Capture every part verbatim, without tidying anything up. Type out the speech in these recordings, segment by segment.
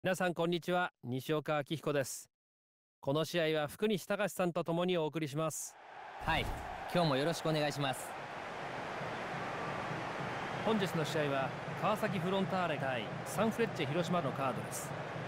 皆さんこんにちは、西岡明彦です。この試合は福西隆さんと共にお送りします。 はい、今日もよろしくお願いします。 本日の試合は川崎フロンターレ対サンフレッチェ広島のカードです。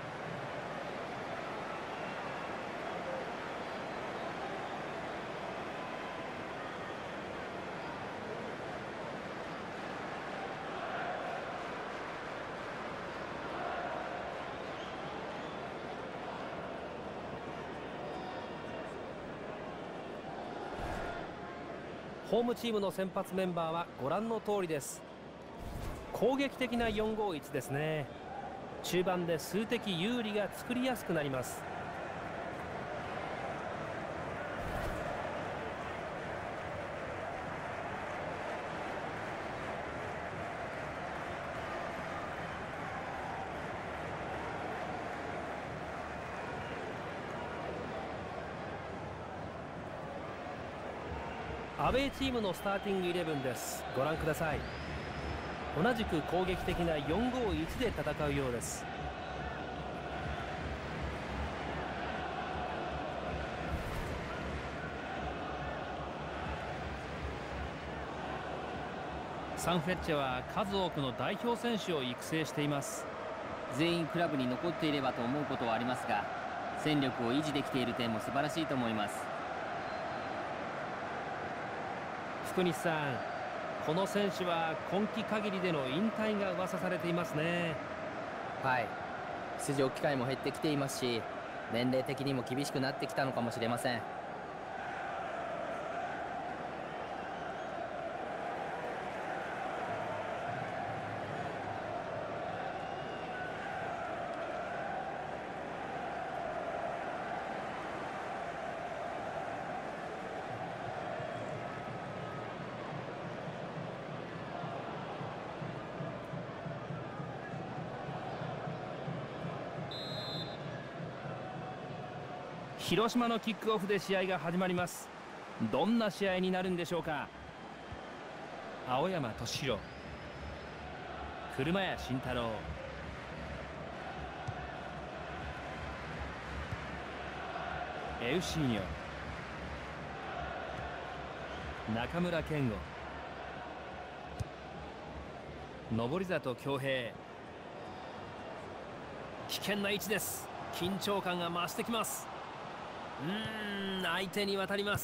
ホームチームの先発メンバーはご覧の通りです。攻撃的なよんごーいちですね。中盤で数的有利が作りやすくなります。アウェーチームのスターティングイレブンです。ご覧ください。同じく攻撃的なよんごーいちで戦うようです。サンフレッチェは数多くの代表選手を育成しています。 全員クラブに残っていればと思うことはありますが、戦力を維持できている点も素晴らしいと思います。 福西さん、この選手は今季限りでの引退が噂されていますね。 はい、出場機会も減ってきていますし、年齢的にも厳しくなってきたのかもしれません。 広島のキックオフで試合が始まります。どんな試合になるんでしょうか。青山敏弘、車屋慎太郎、エウシーニョ、中村健吾、登里恭平。危険な位置です。緊張感が増してきます。うーん、相手に渡ります。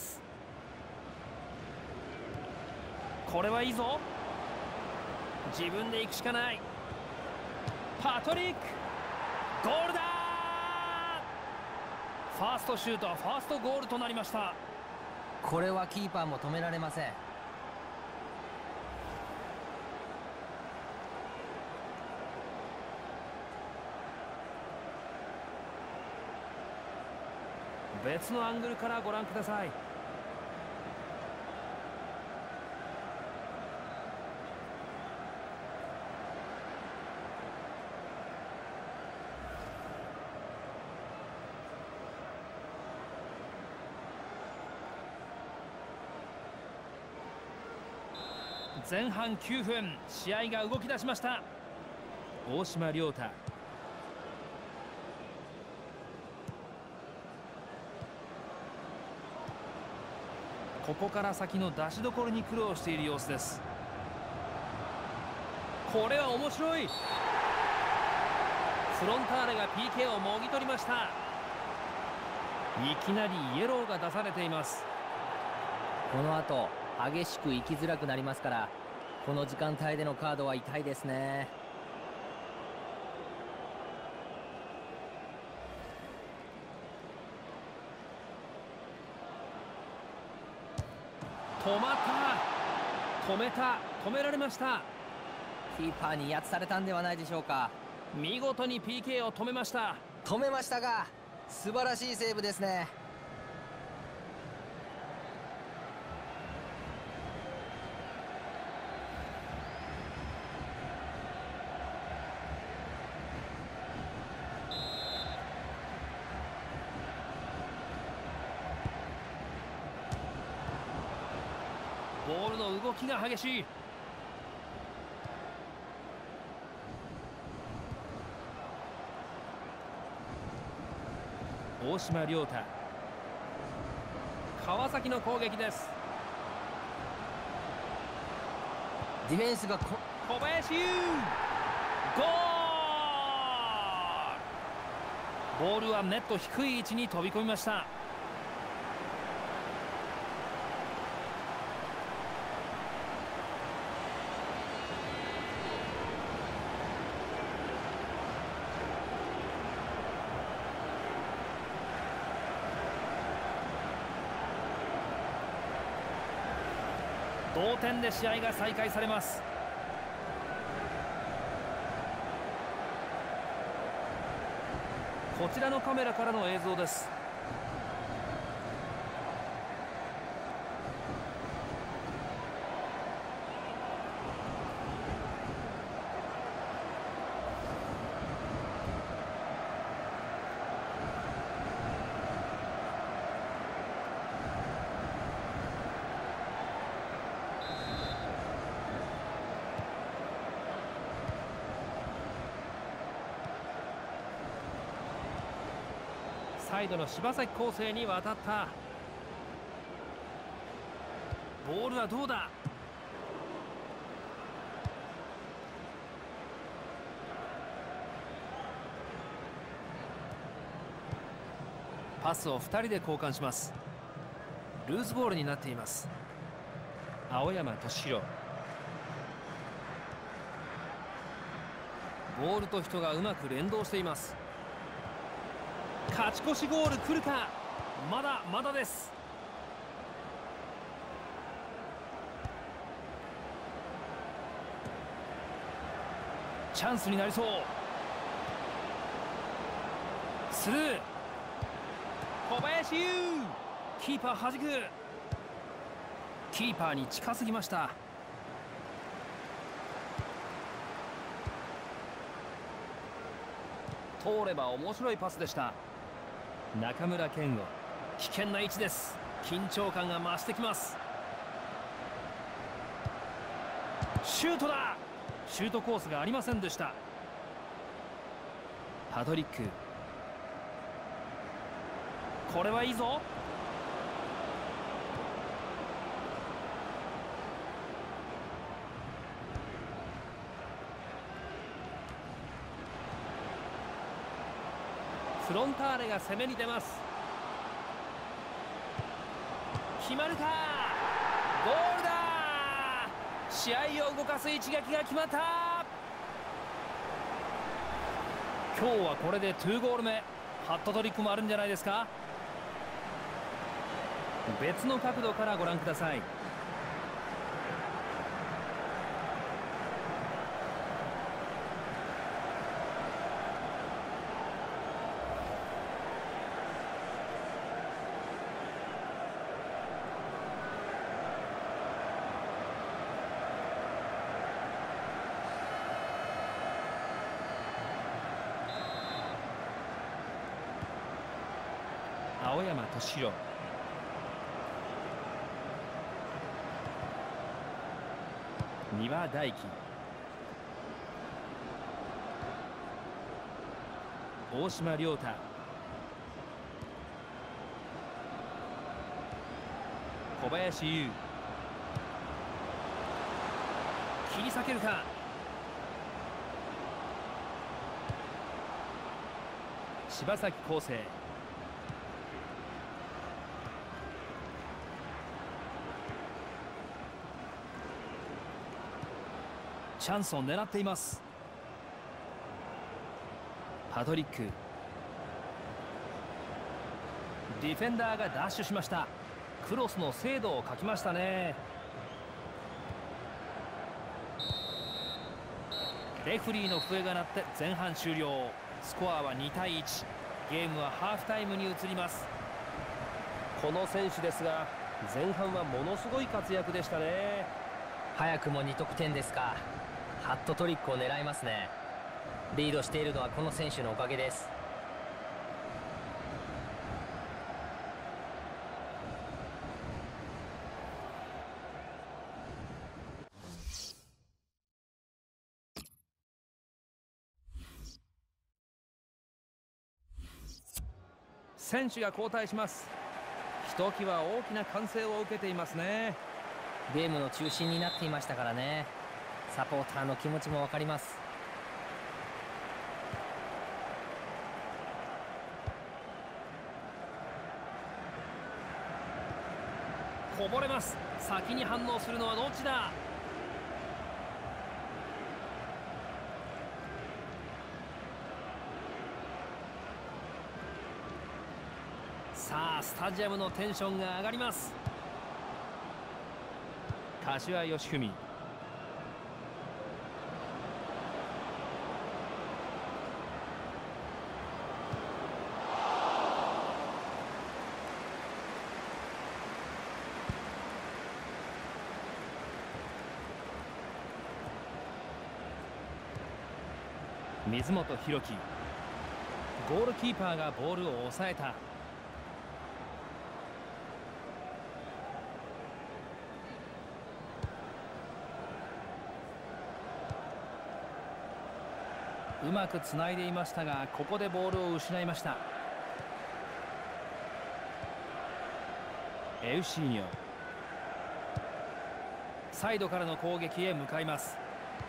これはいいぞ。自分で行くしかない。パトリック、ゴールだ。ファーストシュート、ファーストゴールとなりました。 これはキーパーも止められません。 別のアングルからご覧ください。前半きゅうふん、試合が動き出しました。大島良太、ここから先の出しどころに苦労している様子です。これは面白い。フロンターレが ピーケー をもぎ取りました。いきなりイエローが出されています。 この後激しく行きづらくなりますから、この時間帯でのカードは痛いですね。 止まった。止めた。止められました。 キーパーに威圧されたんではないでしょうか。 見事に ピーケー を止めました。 止めましたが、素晴らしいセーブですね。 ボールの動きが激しい。 大島良太、川崎の攻撃です。 ディフェンスがこ小林優、ゴール。ボールはネット低い位置に飛び込みました。同点で試合が再開されます。こちらのカメラからの映像です。サイドの柴崎康生に渡った。ボールはどうだ。パスをふたりで交換します。ルーズボールになっています。青山敏弘、ボールと人がうまく連動しています。勝ち越しゴール来るか。まだまだです。チャンスになりそう。スルー。小林優、キーパー弾く。キーパーに近すぎました。通れば面白いパスでした。中村健吾、危険な位置です。緊張感が増してきます。シュートだ。シュートコースがありませんでした。パドリック、これはいいぞ。フロンターレが攻めに出ます。決まるか。ゴールだ。試合を動かす一撃が決まった。今日はこれでにゴール目。ハットトリックもあるんじゃないですか。別の角度からご覧ください。青山敏弘、三輪大輝、大島良太、小林優、切り裂けるか。柴崎康生、チャンスを狙っています。パトリック、ディフェンダーがダッシュしました。クロスの精度を欠きましたね。レフリーの笛が鳴って前半終了。スコアはにたいいち。ゲームはハーフタイムに移ります。この選手ですが、前半はものすごい活躍でしたね。 早くもにとくてんですか。ハットトリックを狙いますね。リードしているのはこの選手のおかげです。 選手が交代します。ひときわ大きな歓声を受けていますね。 ゲームの中心になっていましたからね。サポーターの気持ちも分かります。 こぼれます。先に反応するのはどっちだ。さあスタジアムのテンションが上がります。柏義文、水本裕樹、ゴールキーパーがボールを抑えた。うまくつないでいましたが、ここでボールを失いました。エウシーニョ、サイドからの攻撃へ向かいます。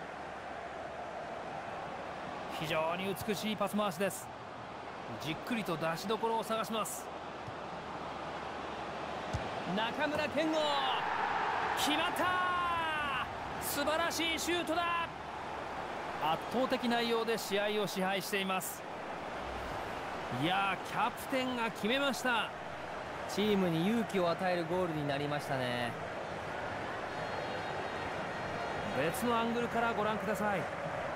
非常に美しいパス回しです。じっくりと出しどころを探します。中村健吾、決まった。素晴らしいシュートだ。圧倒的内容で試合を支配しています。いやー、キャプテンが決めました。 チームに勇気を与えるゴールになりましたね。 別のアングルからご覧ください。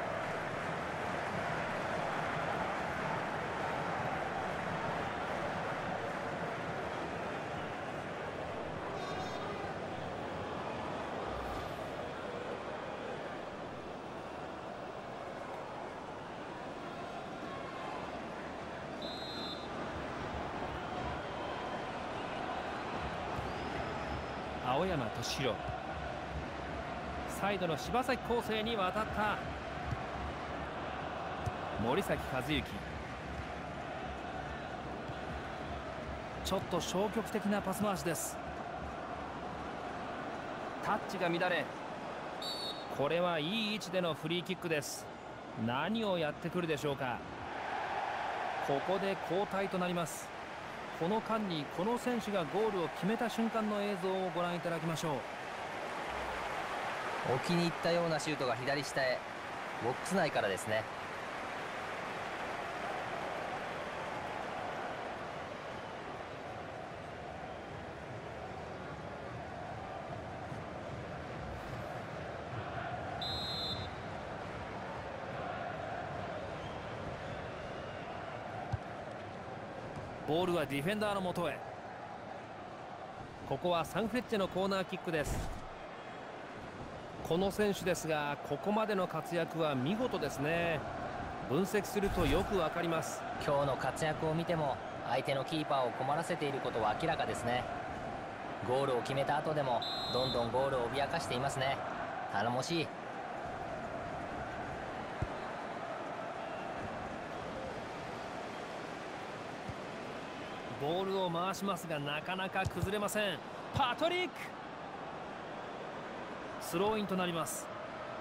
青山敏弘、サイドの柴崎康生に渡った。森崎和幸、ちょっと消極的なパス回しです。タッチが乱れ、これはいい位置でのフリーキックです。何をやってくるでしょうか。ここで交代となります。この間にこの選手がゴールを決めた瞬間の映像をご覧いただきましょう。 お気に入ったようなシュートが左下へ、ボックス内からですね。 ボールはディフェンダーの元へ。ここはサンフレッチェのコーナーキックです。この選手ですが、ここまでの活躍は見事ですね。分析するとよくわかります。 今日の活躍を見ても相手のキーパーを困らせていることは明らかですね。ゴールを決めた後でもどんどんゴールを脅かしていますね。頼もしい。 ボールを回しますがなかなか崩れません。パトリック、スローインとなります。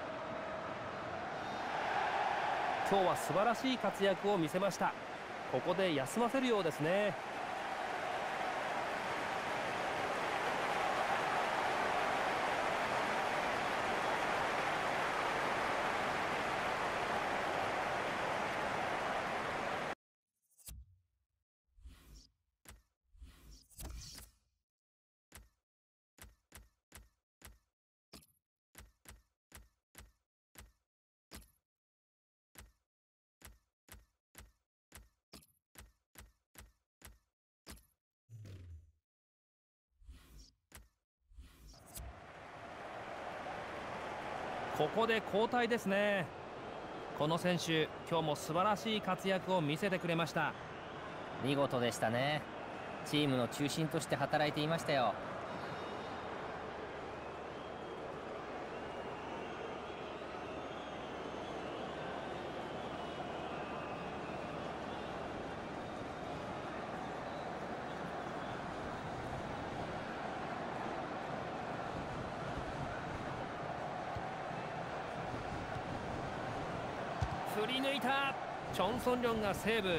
今日は素晴らしい活躍を見せました。ここで休ませるようですね。ここで交代ですね。この選手、今日も素晴らしい活躍を見せてくれました。 見事でしたね。チームの中心として働いていましたよ。 振り抜いた。チョンソンリョンがセーブ。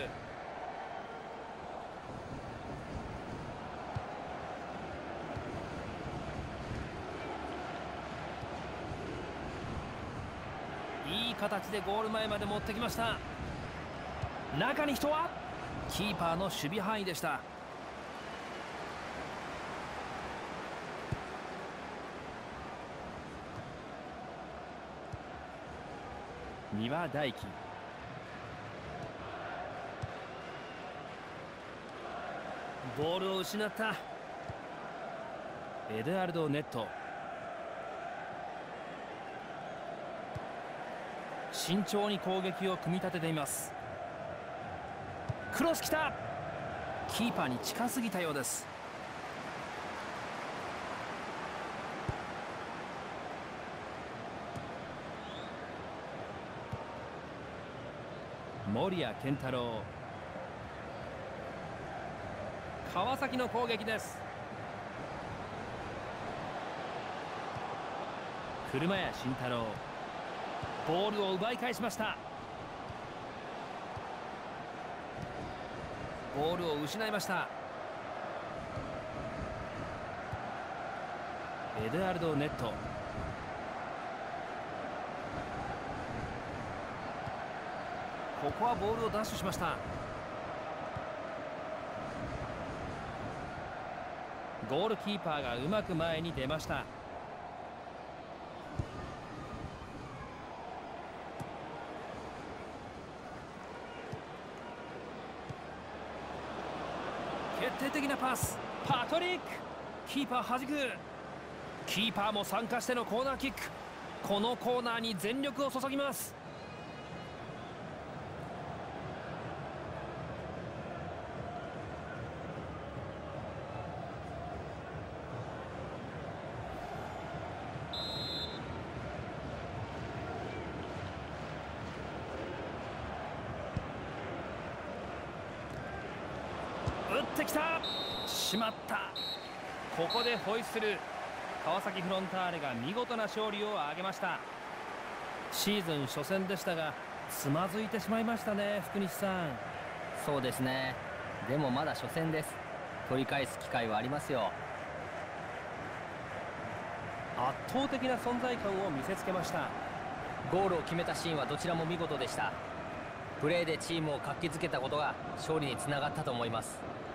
いい形でゴール前まで持ってきました。中に人はキーパーの守備範囲でした。三輪大輝、ボールを失った。エドゥアルド・ネット、慎重に攻撃を組み立てています。クロス来た。キーパーに近すぎたようです。森谷健太郎、川崎の攻撃です。車屋慎太郎、ボールを奪い返しました。ボールを失いました。エドゥアルド・ネット、ここはボールを奪取しました。ゴールキーパーがうまく前に出ました。決定的なパス、パトリック、キーパー弾く。キーパーも参加してのコーナーキック。このコーナーに全力を注ぎます。打ってきた。しまった。ここでホイッスル。川崎フロンターレが見事な勝利を挙げました。シーズン初戦でしたがつまずいてしまいましたね、福西さん。 そうですね。でもまだ初戦です。取り返す機会はありますよ。 圧倒的な存在感を見せつけました。 ゴールを決めたシーンはどちらも見事でした。プレーでチームを活気づけたことが勝利につながったと思います。